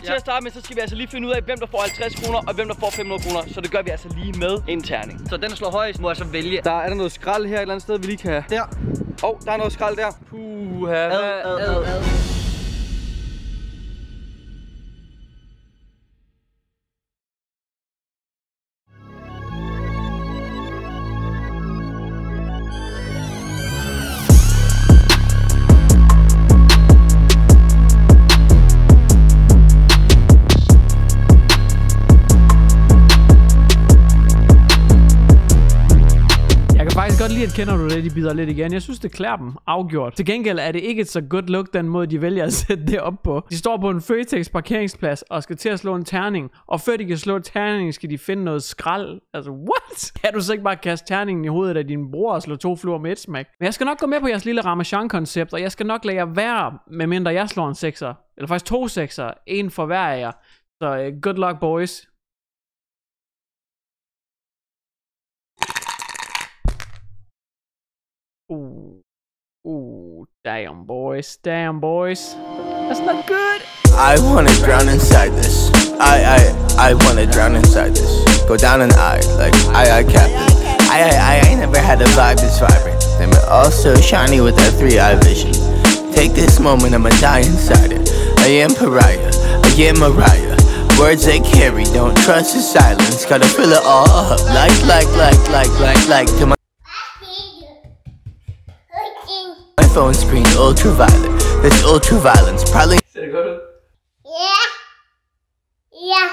Til at starte med, så skal vi altså lige finde ud af, hvem der får 50 kroner, og hvem der får 500 kroner. Så det gør vi altså lige med en terning. Så den, der slår højst, må altså vælge. Der er noget skrald her et eller andet sted, vi lige kan... Der. Der er noget skrald der. Ad. Godt lige at kender du det, de bider lidt igen. Jeg synes, det klæder dem afgjort. Til gengæld er det ikke et så godt look, den måde, de vælger at sætte det op på. De står på en Føtex parkeringsplads og skal til at slå en terning. Og før de kan slå en terning, skal de finde noget skrald. Altså, what? Kan du så ikke bare kaste terningen i hovedet af din bror og slå 2 fluer med et smæk? Men jeg skal nok gå med på jeres lille Ramachan-koncept, og jeg skal nok lade jer være, medmindre jeg slår en 6'er. Eller faktisk 2 6'er. En for hver af jer. Så good luck, boys. Damn boys, that's not good. I wanna drown inside this. I wanna drown inside this. Go down and like I captain. I never had a vibe this vibrant. Then but also shiny with that 3-eye vision. Take this moment, I'ma die inside it. I am pariah, I am Mariah. Words they carry, don't trust the silence. Gotta fill it all up, like to my phone screen ultraviolet. This ultraviolence probably. Yeah.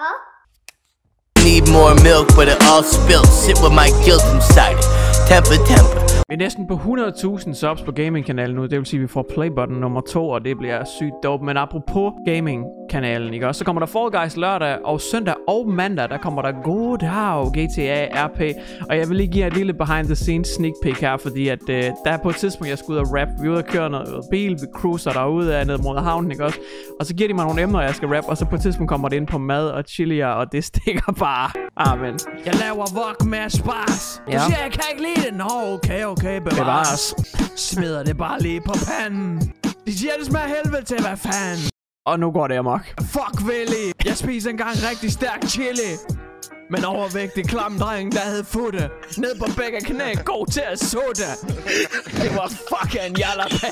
Need more milk, but it all spilled. Sit with my guilt inside it. Temper. Vi er næsten på 100.000 subs på gaming-kanalen nu. Det vil sige, at vi får playbutton nummer 2, og det bliver sygt dope. Men apropos gaming-kanalen, ikke også? Så kommer der Fall Guys lørdag, og søndag og mandag, der kommer der Goddag GTA RP. Og jeg vil lige give jer et lille behind-the-scenes sneak peek her, fordi at der er på et tidspunkt, jeg skal ud og rap. Vi er ude og køre noget bil, vi cruiser derude ned mod havnen, ikke også? Og så giver de mig nogle emner, jeg skal rap, og så på et tidspunkt kommer det ind på mad og chilier, og det stikker bare. Amen. Jeg laver vok med spars. Du siger, jeg kan ikke lide det. Nå, okay, bevares. Smider det bare lige på panden. De siger, det smager helvede til, hvad fanden. Og nu går det amok. Fuck Willy. Jeg spiser engang rigtig stærk chili. Men overvægtig klam dreng, der havde futte. Ned på begge knæ, god til at sutte. Det var fucking jalapa.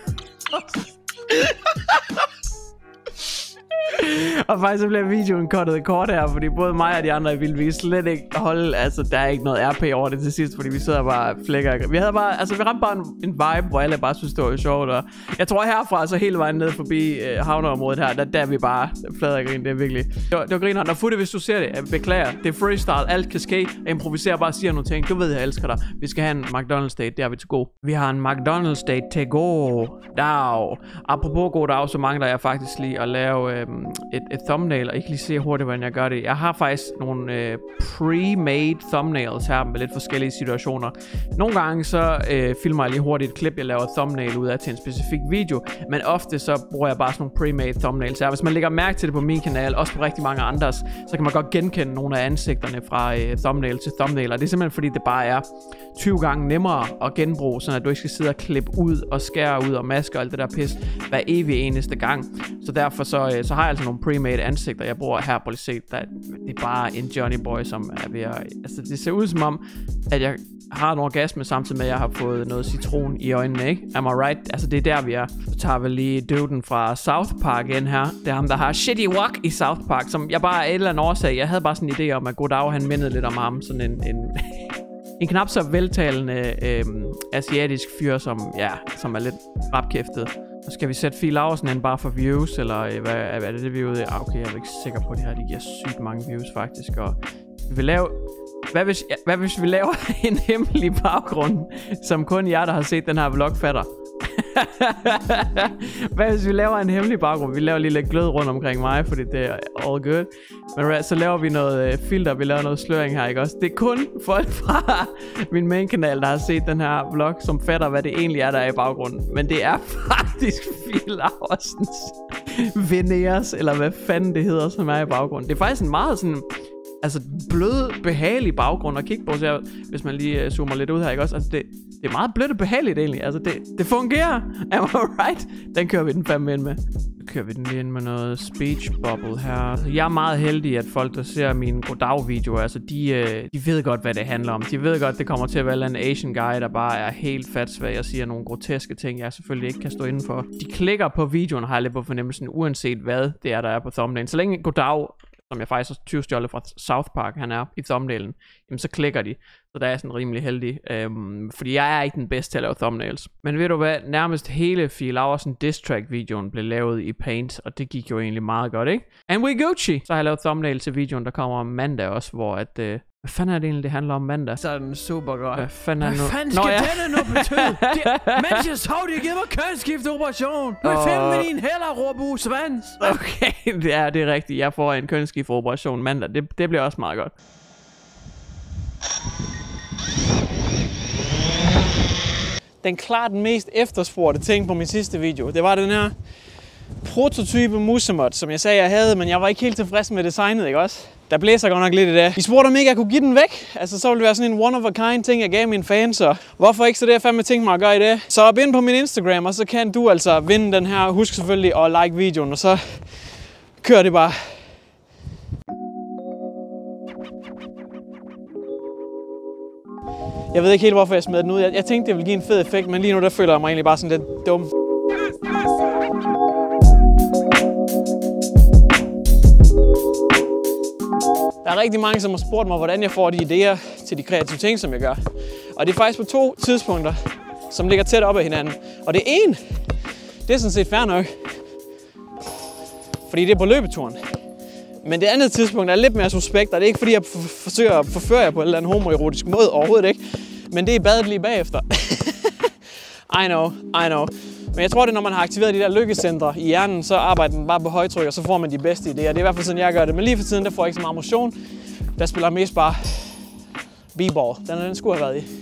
Og faktisk så bliver videoen cuttet kort her, fordi både mig og de andre ville slet ikke holde, altså der er ikke noget RP over det til sidst, fordi vi sidder bare flækker. Vi havde bare, altså vi ramte bare en vibe, hvor alle bare synes det var sjovt, og jeg tror herfra, så hele vejen ned forbi havneområdet her, der er vi bare flader grin, det er virkelig. Det var griner, og Futte, hvis du ser det, jeg beklager, det er freestyle, alt kan ske, jeg improviserer bare og siger nogle ting, du ved, jeg elsker dig. Vi skal have en McDonald's date, det er vi til god. Vi har en McDonald's date til god dag. Apropos god dag, så mangler jeg faktisk lige at lave et thumbnail, og I kan lige se hurtigt, hvordan jeg gør det. Jeg har faktisk nogle pre-made thumbnails her med lidt forskellige situationer. Nogle gange så filmer jeg lige hurtigt et klip, jeg laver thumbnail ud af til en specifik video, men ofte så bruger jeg bare sådan nogle pre-made thumbnails her. Hvis man lægger mærke til det på min kanal, også på rigtig mange andres, så kan man godt genkende nogle af ansigterne fra thumbnail til thumbnail, og det er simpelthen fordi, det bare er 20 gange nemmere at genbruge, sådan at du ikke skal sidde og klippe ud og skære ud og maske og alt det der pis hver evig eneste gang. Så derfor så har jeg altså nogle pre-made ansigter, jeg bruger her på lige set. Det er bare en Johnny Boy, som er ved at... Altså det ser ud som om, at jeg har en orgasme samtidig med, at jeg har fået noget citron i øjnene, ikke? Am I right? Altså det er der, vi er. Så tager vi lige døden fra South Park ind her. Det er ham, der har Shitty Wok i South Park, som jeg bare af et eller andet årsag, jeg havde bare sådan en idé om, at Goddag, han mindede lidt om ham. Sådan en knap så veltalende asiatisk fyr, som er lidt rapkæftet. Så skal vi sætte Fie Laursen ind bare for views, eller hvad er det vi er ude i? Okay, jeg er ikke sikker på det her. Det giver sygt mange views faktisk. Og vi vil lave... Hvad hvis vi laver en hemmelig baggrund, som kun jer, der har set den her vlog, fatter? Hvad hvis vi laver en hemmelig baggrund? Vi laver lige lidt glød rundt omkring mig, fordi det er all good. Men så laver vi noget filter, vi laver noget sløring her, ikke også? Det er kun folk fra min main kanal, der har set den her vlog, som fatter, hvad det egentlig er, der er i baggrunden. Men det er faktisk Fie Laursens Veneers, eller hvad fanden det hedder, som er i baggrunden. Det er faktisk en meget sådan... Altså blød, behagelig baggrund at kigge på, så hvis man lige zoomer lidt ud her, ikke også? Altså det er meget blødt og behageligt egentlig. Altså det fungerer. Am I right? Den kører vi den 5 ind med. Så kører vi den lige ind med noget speech bubble her. Jeg er meget heldig, at folk, der ser mine goddag-videoer, altså de ved godt, hvad det handler om. De ved godt, det kommer til at være en Asian guy, der bare er helt fatsvag og siger nogle groteske ting, jeg selvfølgelig ikke kan stå indenfor. De klikker på videoen, har jeg lidt på fornemmelsen, uanset hvad det er, der er på thumbnailen. Så længe goddag, som jeg faktisk har tyvstjålet fra South Park, han er i thumbnailen, jamen så klikker de. Så der er jeg sådan rimelig heldig, fordi jeg er ikke den bedste til at lave thumbnails. Men ved du hvad, nærmest hele Fie Laursen diss track videoen blev lavet i Paint, og det gik jo egentlig meget godt, ikke? And we Gucci! Så har jeg lavet thumbnail til videoen, der kommer om mandag også, hvor at... hvad fanden er det egentlig, det handler om mandag? Så er den super godt. Hvad fanden er nu? Hvad fanden skal denne nu betyde? Mens jeg så, de har givet mig kønsskifteoperation. Nu er fem med din heller, råbu svans. Okay, det er rigtigt. Jeg får en kønsskifteoperation mandag. Det bliver også meget godt. Den klart mest efterspurgte ting på min sidste video, det var den her prototype musemod, som jeg sagde, jeg havde, men jeg var ikke helt tilfreds med designet, ikke også? Der blæser godt nok lidt i dag. I spurgte om ikke jeg kunne give den væk. Altså så ville det være sådan en one-of-a-kind ting, jeg gav mine fans, så hvorfor ikke? Så det har jeg fandme tænkt mig at gøre i det. Så op ind på min Instagram, og så kan du altså vinde den her. Husk selvfølgelig at like videoen, og så kører det bare. Jeg ved ikke helt, hvorfor jeg smed den ud. Jeg tænkte, det ville give en fed effekt, men lige nu der føler jeg mig egentlig bare sådan lidt dum. Der er rigtig mange, som har spurgt mig, hvordan jeg får de idéer til de kreative ting, som jeg gør. Og det er faktisk på 2 tidspunkter, som ligger tæt op ad hinanden. Og det ene, det er sådan set fair nok, fordi det er på løbeturen. Men det andet tidspunkt er lidt mere suspekt, og det er ikke fordi, jeg forsøger at forføre jer på en eller anden homoerotisk måde, overhovedet ikke. Men det er badet lige bagefter. I know. Men jeg tror, det når man har aktiveret de der lykkecentre i hjernen, så arbejder den bare på højtryk, og så får man de bedste idéer. Det er i hvert fald sådan, jeg gør det. Men lige for tiden, der får jeg ikke så meget motion. Der spiller mest bare b-ball. Den skulle have været i.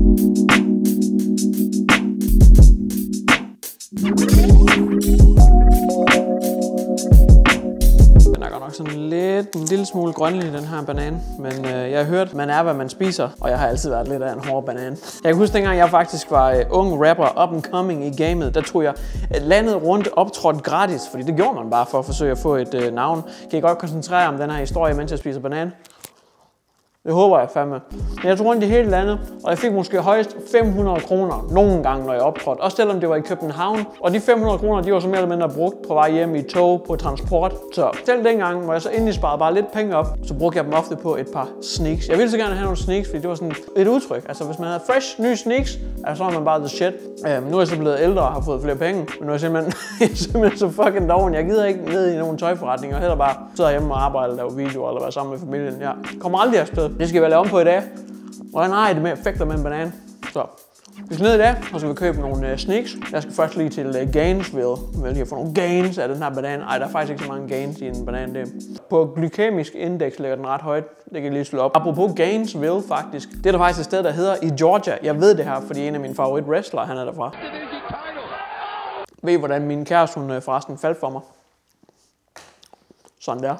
Den er godt nok sådan en lille smule grønlig, den her banan. Men jeg har hørt, man er, hvad man spiser, og jeg har altid været lidt af en hård banan. Jeg kan huske, dengang jeg faktisk var ung rapper, up and coming i gamet, der tog jeg landet rundt optrådt gratis, fordi det gjorde man bare for at forsøge at få et navn. Kan I godt koncentrere om den her historie, mens jeg spiser banan? Det håber jeg fandme. Men jeg tog rundt i hele landet, og jeg fik måske højst 500 kroner nogle gange, når jeg optrådte. Også selvom det var i København. Og de 500 kroner, de var så mere eller mindre brugt på vej hjem i tog, på transport. Så selv dengang, hvor jeg så endelig sparede bare lidt penge op, så brugte jeg dem ofte på et par sneaks. Jeg ville så gerne have nogle sneaks, fordi det var sådan et udtryk. Altså hvis man havde fresh, nye sneaks, så var man bare the shit. Nu er jeg så blevet ældre og har fået flere penge. Men nu er jeg simpelthen så fucking doven. Jeg gider ikke ned i nogle tøjforretninger. Heller bare sidde hjemme og arbejde, lave videoer eller være sammen med familien. Jeg kommer aldrig afsted. Det skal vi lave om på i dag. Hvordan har I det med effekter med en banan? Så vi skal ned i dag, og så skal vi købe nogle sneaks. Jeg skal først lige til Gainesville. Jeg vil lige få nogle gains af den her banan. Ej, der er faktisk ikke så mange gains i en banan. På glykemisk indeks ligger den ret højt. Det kan jeg lige slå op. Apropos Gainesville faktisk. Det er der faktisk et sted, der hedder i Georgia. Jeg ved det her, fordi en af mine favorit wrestlere, han er derfra. Ved I, hvordan min kæreste, hun forresten faldt for mig? Sådan der.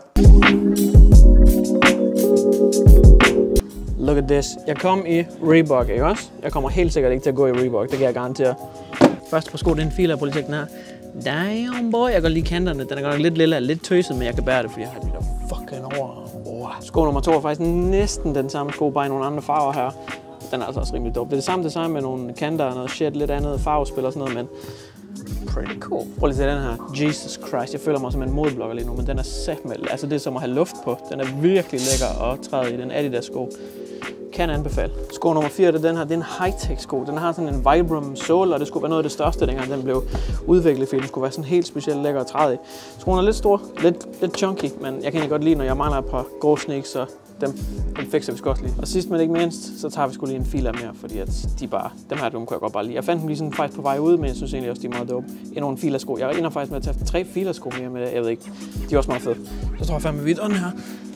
Look at this. Jeg kom i Reebok, ikke også? Jeg kommer helt sikkert ikke til at gå i Reebok, det kan jeg garantere. Først på sko, det er en fil af politikken her. Damn boy, jeg kan lige kanterne. Den er godt nok lidt lille, lidt tøset, men jeg kan bære det, fordi jeg har de der fucking over. Sko nummer 2 er faktisk næsten den samme sko, bare i nogle andre farver her. Den er altså også rimelig dope. Det er det samme design med nogle kanter og noget shit, lidt andet farvespil og sådan noget, men pretty cool. Prøv lige at se den her. Jesus Christ, jeg føler mig som en modeblogger lige nu, men den er sætmeld. Altså det er som at have luft på. Den er virkelig lækker at træde i den Adidas sko. Kan anbefale. Sko nummer 4, det er den her. Det er en high-tech sko. Den har sådan en Vibram sole, og det skulle være noget af det største, dengang den blev udviklet, fordi den skulle være sådan helt specielt lækker at træde i. Skoen er lidt stor, lidt chunky, men jeg kan egentlig godt lide, når jeg mangler et par grå sneaks, så dem fikser vi godt lige. Og sidst men ikke mindst, så tager vi sgu lige en fil af mere, fordi at de bare, dem her, dem kunne jeg godt bare lide. Jeg fandt dem lige sådan faktisk på vej ud, men jeg synes egentlig også, de er meget dope. Endnu en filersko. Jeg ender faktisk med at tage 3 filersko mere med det. Jeg ved ikke. De er også meget fede. Så tror jeg fandme vidt den her.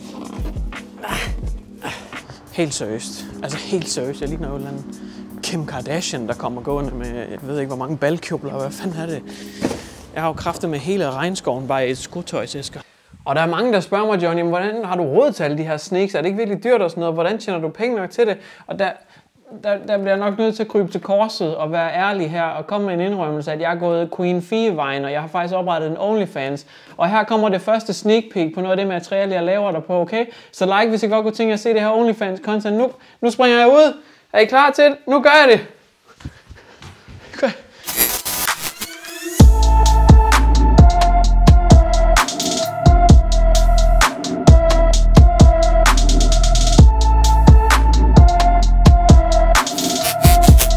Helt seriøst. Altså helt seriøst. Jeg ligner jo en eller anden Kim Kardashian, der kommer gående med, jeg ved ikke hvor mange balkjobler. Hvad fanden er det? Jeg har jo kraftet med hele regnskoven bare i et skotøjsæsker. Og der er mange, der spørger mig, Johnny, hvordan har du råd til alle de her sneaks? Er det ikke virkelig dyrt og sådan noget? Hvordan tjener du penge nok til det? Og der der bliver jeg nok nødt til at krybe til korset og være ærlig her og komme med en indrømmelse, at jeg er gået Queen Fee-vejen, og jeg har faktisk oprettet en OnlyFans. Og her kommer det første sneak peek på noget af det materiale, jeg laver der på, okay? Så like, hvis I godt kunne tænke jer at se det her OnlyFans-content nu. Nu springer jeg ud. Er I klar til det? Nu gør jeg det!